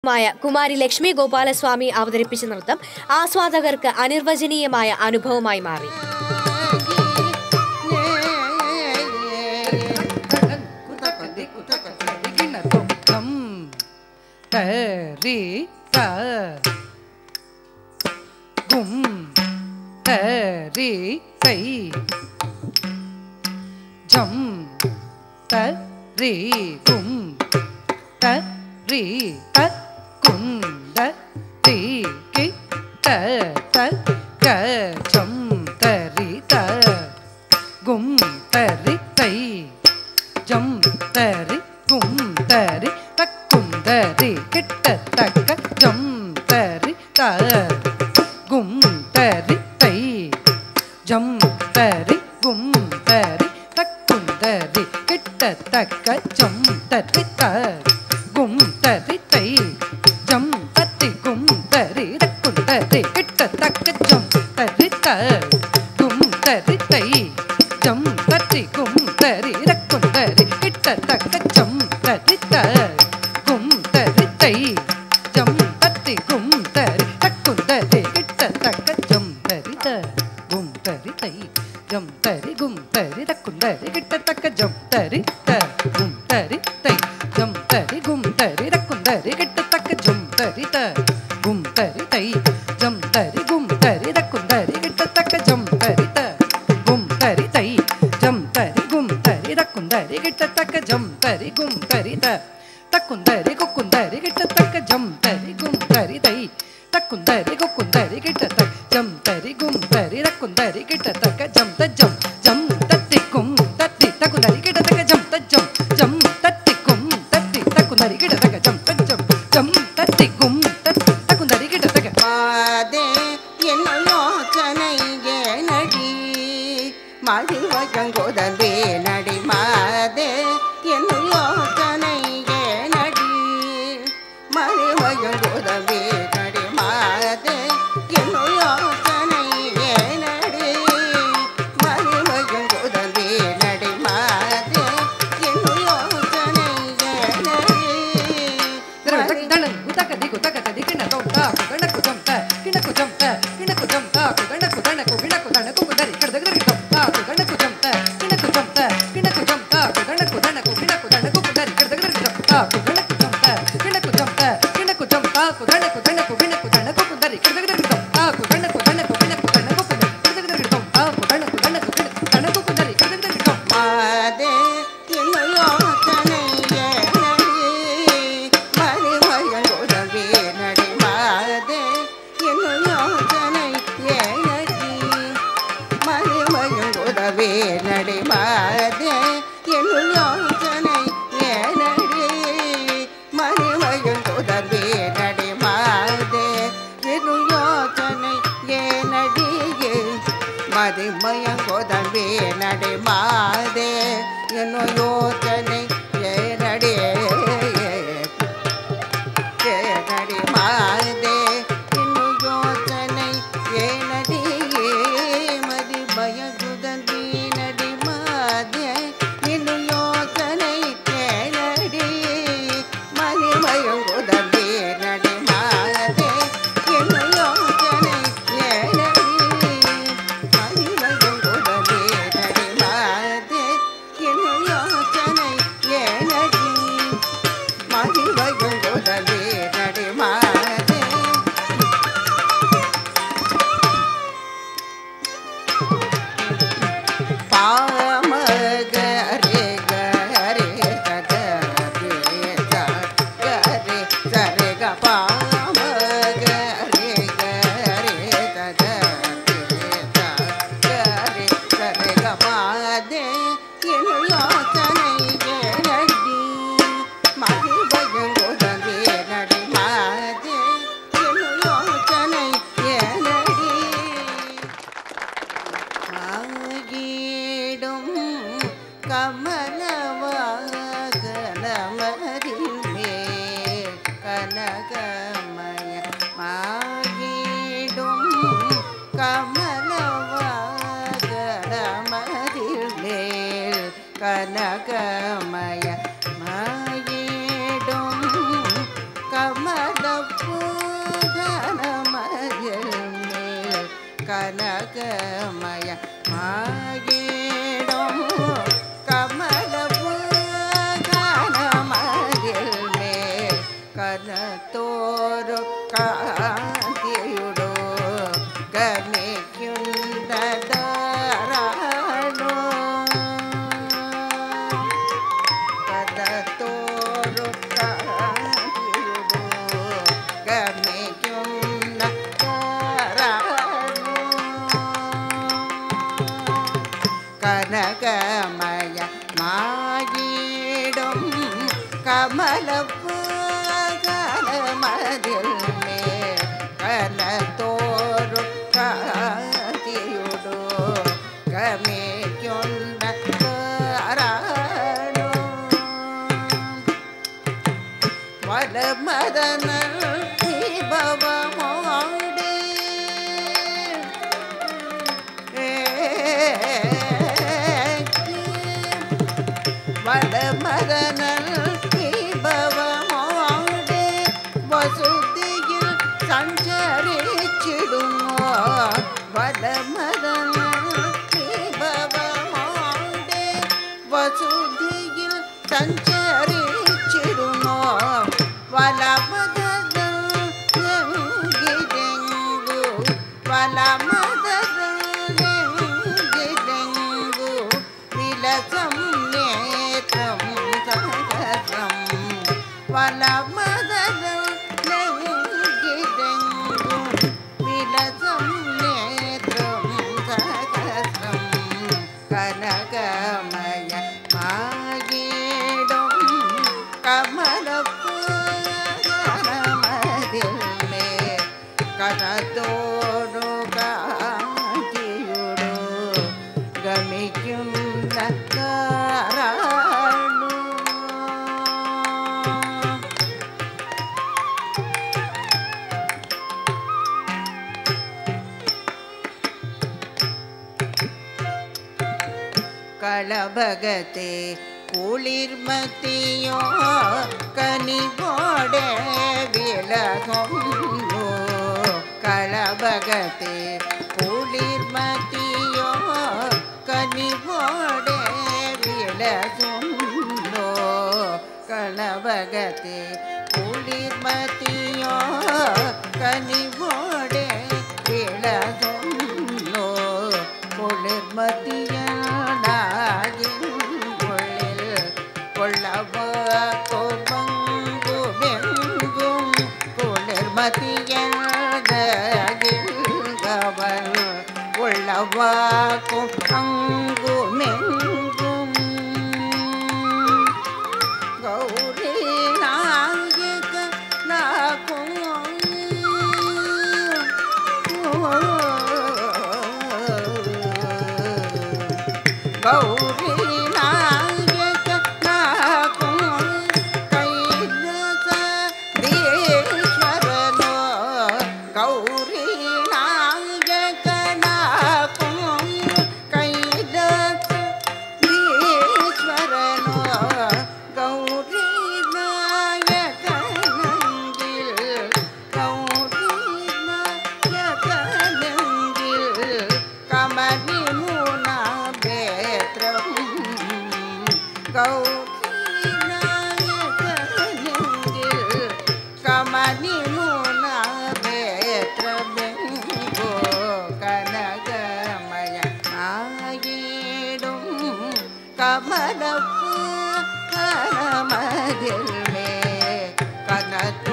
കുമാരി ലക്ഷ്മി ഗോപാലസ്വാമി അവതരിപ്പിച്ച നൃത്തം ആസ്വാദകർക്ക് അനിർവചനീയമായ അനുഭവമായി മാറി. Kanaka Maya Mayedum Kamar கமலப்பூ கனமதில் மேல் கனகமய மாகிடும் கமலப்பூ கனமதில் மேல் கனத்தோரு காந்தியுடோ கமிக்குண்டதரானோ கனத்தோரு காந்தியுடோ கமிக்குண்டதரானோ கனகமய மாகிடும் கமலப்பூ கனமதில் மேல் கனத்தோரு காந்தியுடோ கமிக்குண்டதரானோ வலமதனல் விபவமோடு வலமதனல் விபவமோடு வசுதியில் சஞ்சரிச்சிடுமோ வலமதனல் விபவமோடு வசுதியில் சஞ்சரிச்சிடுமோ வலமதனல் எங்கிடெங்கு வலமதனல் எங்கிடெங்கு விலசம் நேற்றம் சகசம் வலமதனல் எங்கிடெங்கு விலசம் நேற்றம் சகசம் கனகமய ஆகிடும் கமலப்பூ கனமதில் மேல் கனத்தோடு காந்தியுடோ கமிக்குண்டதரானோ களபகத்தே குளிர்மத்தியோ கனிவோடே விலகும்போ களபகத்தே குளிர்மத்தியோ கனிவோடே விலகும்போ களபகத்தே குளிர்மத்தியோ கனிவோடே விலகும்போ குளிர்மத்தியானாகின் கொள்ளவா கோபங்குமெங்கும் குளிர்மதியகவல் உள்ளவாக்கும் அங்குமெங்கும் கௌரி நாயக நாக்கும் கௌரி நாயக நாக்கும் கைலாச தீஸ்வரனோ கௌரி நாயக நாக்கும் கைலாச தீஸ்வரனோ கௌரி நாயக நங்கில் கௌரி நாயக நங்கில் கமனி முனா பேத்ரம் கௌரி நாயக நங்கில் கமனி முனா பேத்ரமெங்கோ கனகமய ஆகிடும் கமலப்பூ கனமதில் மேல் கனத்தோடு